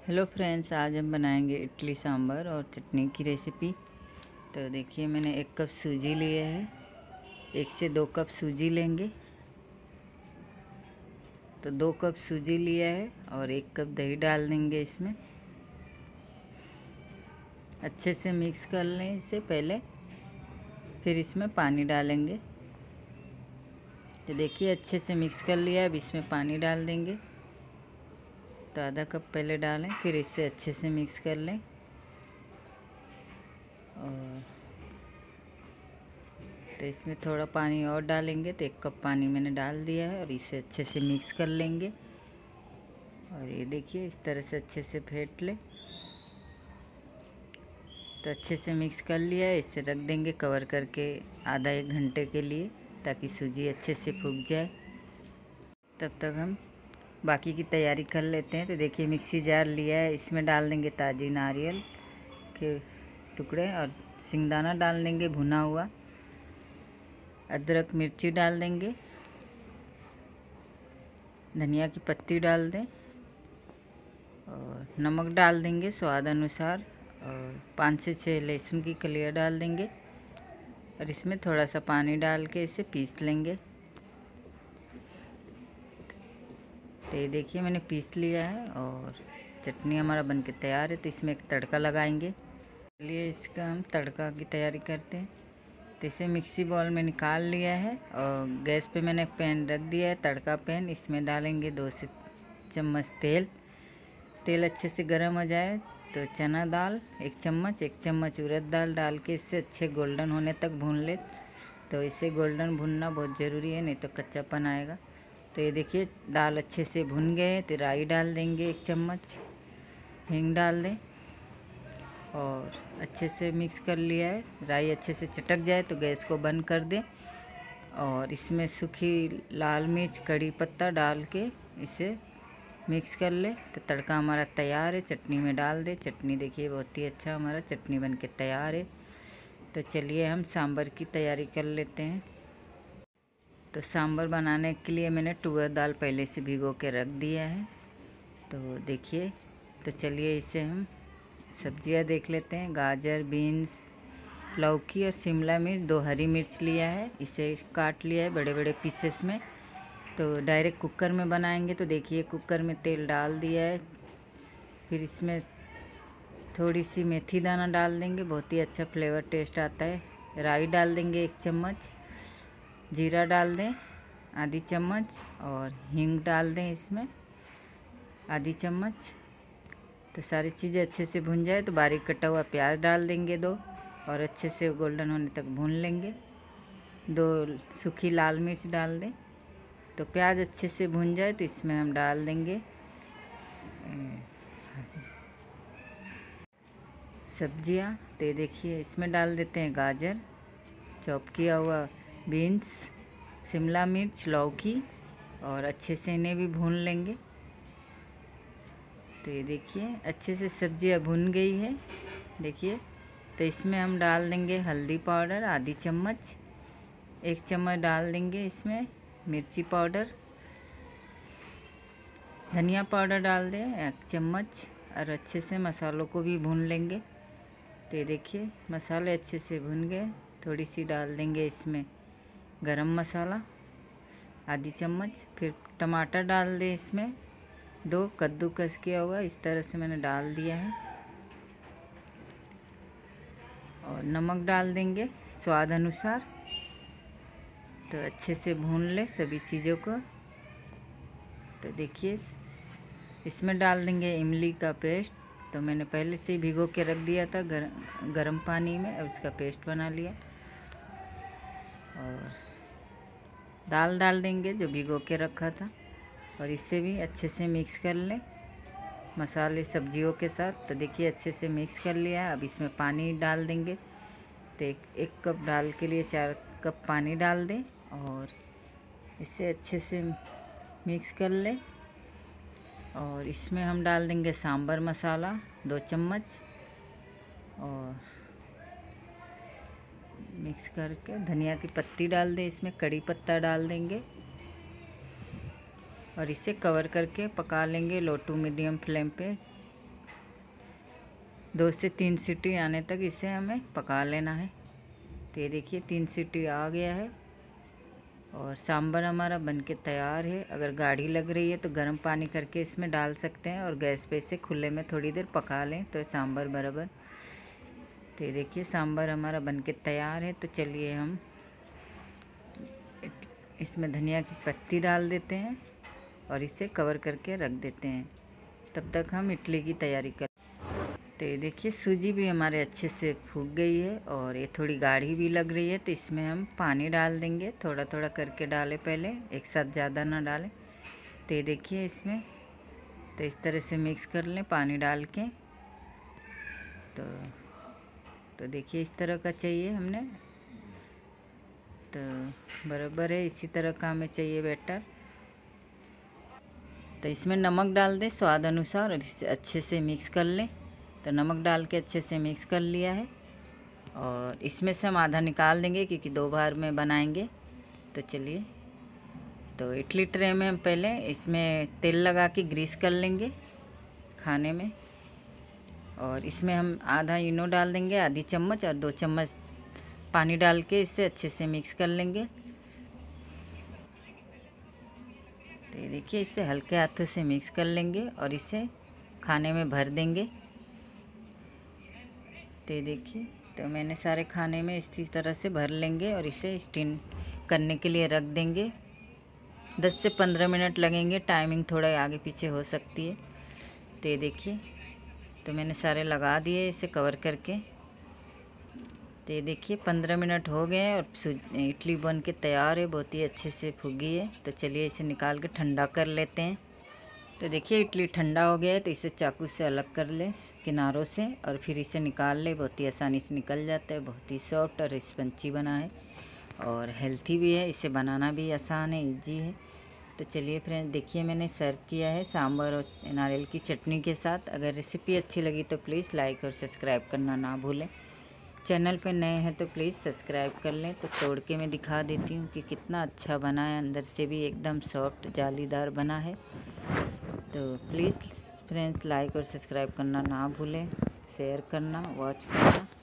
Hello friends, आज हम बनाएंगे इडली सांभर और चटनी की रेसिपी। तो देखिए, मैंने 1 कप सूजी लिए है। 1 से 2 कप सूजी लेंगे। तो 2 कप सूजी लिया है और 1 कप दही डाल देंगे इसमें। अच्छे से मिक्स कर लें इसे पहले, फिर इसमें पानी डालेंगे। तो देखिए, अच्छे से मिक्स कर लिया है। अब इसमें पानी डाल देंगे। तो आधा कप पहले डालें, फिर इसे अच्छे से मिक्स कर लें। और तो इसमें थोड़ा पानी और डालेंगे। तो 1 कप पानी मैंने डाल दिया है और इसे अच्छे से मिक्स कर लेंगे। और ये देखिए, इस तरह से अच्छे से फेंट ले। तो अच्छे से मिक्स कर लिया है। इसे रख देंगे कवर करके आधा 1 घंटे के लिए, ताकि सूजी अच्छे से फूक जाए। तब तक हम बाकी की तैयारी कर लेते हैं। तो देखिए, मिक्सी जार लिया है, इसमें डाल देंगे ताज़ी नारियल के टुकड़े और सिंगदाना डाल देंगे भुना हुआ। अदरक मिर्ची डाल देंगे, धनिया की पत्ती डाल दें और नमक डाल देंगे स्वाद अनुसार। और 5 से 6 लहसुन की कलियां डाल देंगे और इसमें थोड़ा सा पानी डाल के इसे पीस लेंगे। तो ये देखिए, मैंने पीस लिया है और चटनी हमारा बनके तैयार है। तो इसमें एक तड़का लगाएंगे। चलिए, इसका हम तड़का की तैयारी करते हैं। तो इसे मिक्सी बाउल में निकाल लिया है और गैस पे मैंने पैन रख दिया है, तड़का पैन। इसमें डालेंगे 2 से चम्मच तेल। तेल अच्छे से गर्म हो जाए तो चना दाल 1 चम्मच, 1 चम्मच उड़द दाल डाल के इसे अच्छे गोल्डन होने तक भून ले। तो इसे गोल्डन भूनना बहुत ज़रूरी है, नहीं तो कच्चापन आएगा। तो ये देखिए, दाल अच्छे से भुन गए। तो राई डाल देंगे 1 चम्मच, हींग डाल दें और अच्छे से मिक्स कर लिया है। राई अच्छे से चटक जाए तो गैस को बंद कर दें और इसमें सूखी लाल मिर्च, कड़ी पत्ता डाल के इसे मिक्स कर ले। तो तड़का हमारा तैयार है। चटनी में डाल दे। चटनी देखिए, बहुत ही अच्छा हमारा चटनी बन के तैयार है। तो चलिए, हम सांभर की तैयारी कर लेते हैं। तो सांभर बनाने के लिए मैंने तुअर दाल पहले से भिगो के रख दिया है। तो देखिए, तो चलिए इसे हम सब्जियां देख लेते हैं। गाजर, बीन्स, लौकी और शिमला मिर्च, 2 हरी मिर्च लिया है। इसे काट लिया है बड़े बड़े पीसेस में। तो डायरेक्ट कुकर में बनाएंगे। तो देखिए, कुकर में तेल डाल दिया है। फिर इसमें थोड़ी सी मेथी दाना डाल देंगे, बहुत ही अच्छा फ्लेवर टेस्ट आता है। राई डाल देंगे 1 चम्मच, जीरा डाल दें आधी चम्मच और हींग डाल दें इसमें आधी चम्मच। तो सारी चीज़ें अच्छे से भुन जाए तो बारीक कटा हुआ प्याज डाल देंगे 2 और अच्छे से गोल्डन होने तक भून लेंगे। 2 सूखी लाल मिर्च डाल दें। तो प्याज अच्छे से भुन जाए तो इसमें हम डाल देंगे सब्जियां। तो ये देखिए, इसमें डाल देते हैं गाजर, चॉप किया हुआ बीन्स, शिमला मिर्च, लौकी और अच्छे से इन्हें भी भून लेंगे। तो ये देखिए, अच्छे से सब्जियां भुन गई है। देखिए, तो इसमें हम डाल देंगे हल्दी पाउडर आधी चम्मच, 1 चम्मच डाल देंगे इसमें मिर्ची पाउडर, धनिया पाउडर डाल दें 1 चम्मच और अच्छे से मसालों को भी भून लेंगे। तो ये देखिए, मसाले अच्छे से भुन गए। थोड़ी सी डाल देंगे इसमें गरम मसाला आधी चम्मच। फिर टमाटर डाल दें इसमें 2, कद्दूकस किया होगा, इस तरह से मैंने डाल दिया है। और नमक डाल देंगे स्वाद अनुसार। तो अच्छे से भून ले सभी चीज़ों को। तो देखिए, इसमें डाल देंगे इमली का पेस्ट। तो मैंने पहले से ही भिगो के रख दिया था गरम पानी में, और उसका पेस्ट बना लिया। और दाल डाल देंगे जो भिगो के रखा था और इससे भी अच्छे से मिक्स कर लें मसाले सब्जियों के साथ। तो देखिए, अच्छे से मिक्स कर लिया। अब इसमें पानी डाल देंगे। तो 1 कप दाल के लिए 4 कप पानी डाल दें और इसे अच्छे से मिक्स कर लें। और इसमें हम डाल देंगे सांभर मसाला 2 चम्मच और मिक्स करके धनिया की पत्ती डाल दें। इसमें कड़ी पत्ता डाल देंगे और इसे कवर करके पका लेंगे लो टू मीडियम फ्लेम पे 2 से 3 सीटी आने तक इसे हमें पका लेना है। तो ये देखिए 3 सीटी आ गया है और सांभर हमारा बनके तैयार है। अगर गाढ़ी लग रही है तो गर्म पानी करके इसमें डाल सकते हैं और गैस पे इसे खुले में थोड़ी देर पका लें तो सांभर बराबर। तो ये देखिए सांभर हमारा बनके तैयार है। तो चलिए हम इसमें धनिया की पत्ती डाल देते हैं और इसे कवर करके रख देते हैं। तब तक हम इडली की तैयारी कर। तो ये देखिए सूजी भी हमारे अच्छे से फूक गई है और ये थोड़ी गाढ़ी भी लग रही है। तो इसमें हम पानी डाल देंगे, थोड़ा थोड़ा करके डालें, पहले एक साथ ज़्यादा ना डालें। तो ये देखिए इसमें तो इस तरह से मिक्स कर लें पानी डाल के। तो देखिए इस तरह का चाहिए हमने, तो बराबर है, इसी तरह का हमें चाहिए बैटर। तो इसमें नमक डाल दें स्वाद अनुसार और इसे अच्छे से मिक्स कर लें। तो नमक डाल के अच्छे से मिक्स कर लिया है और इसमें से हम आधा निकाल देंगे क्योंकि 2 बार में बनाएंगे। तो चलिए, तो इडली ट्रे में हम पहले इसमें तेल लगा के ग्रीस कर लेंगे खाने में और इसमें हम आधा इनो डाल देंगे, आधी चम्मच, और 2 चम्मच पानी डाल के इसे अच्छे से मिक्स कर लेंगे। तो ये देखिए इसे हल्के हाथों से मिक्स कर लेंगे और इसे खाने में भर देंगे। तो ये देखिए तो मैंने सारे खाने में इसी तरह से भर लेंगे और इसे स्टीम करने के लिए रख देंगे। 10 से 15 मिनट लगेंगे, टाइमिंग थोड़ा आगे पीछे हो सकती है। तो ये देखिए तो मैंने सारे लगा दिए इसे कवर करके। तो ये देखिए 15 मिनट हो गए हैं और इडली बन के तैयार है, बहुत ही अच्छे से फूगी है। तो चलिए इसे निकाल के ठंडा कर लेते हैं। तो देखिए इडली ठंडा हो गया है, तो इसे चाकू से अलग कर लें किनारों से और फिर इसे निकाल लें। बहुत ही आसानी से निकल जाता है, बहुत ही सॉफ्ट और स्पंची बना है और हेल्थी भी है, इसे बनाना भी आसान है, ईजी है। तो चलिए फ्रेंड्स देखिए मैंने सर्व किया है सांभर और नारियल की चटनी के साथ। अगर रेसिपी अच्छी लगी तो प्लीज़ लाइक और सब्सक्राइब करना ना भूलें। चैनल पे नए हैं तो प्लीज़ सब्सक्राइब कर लें। तो तोड़ के मैं दिखा देती हूँ कि कितना अच्छा बना है, अंदर से भी एकदम सॉफ्ट जालीदार बना है। तो प्लीज़ फ्रेंड्स लाइक और सब्सक्राइब करना ना भूलें, शेयर करना, वॉच करना।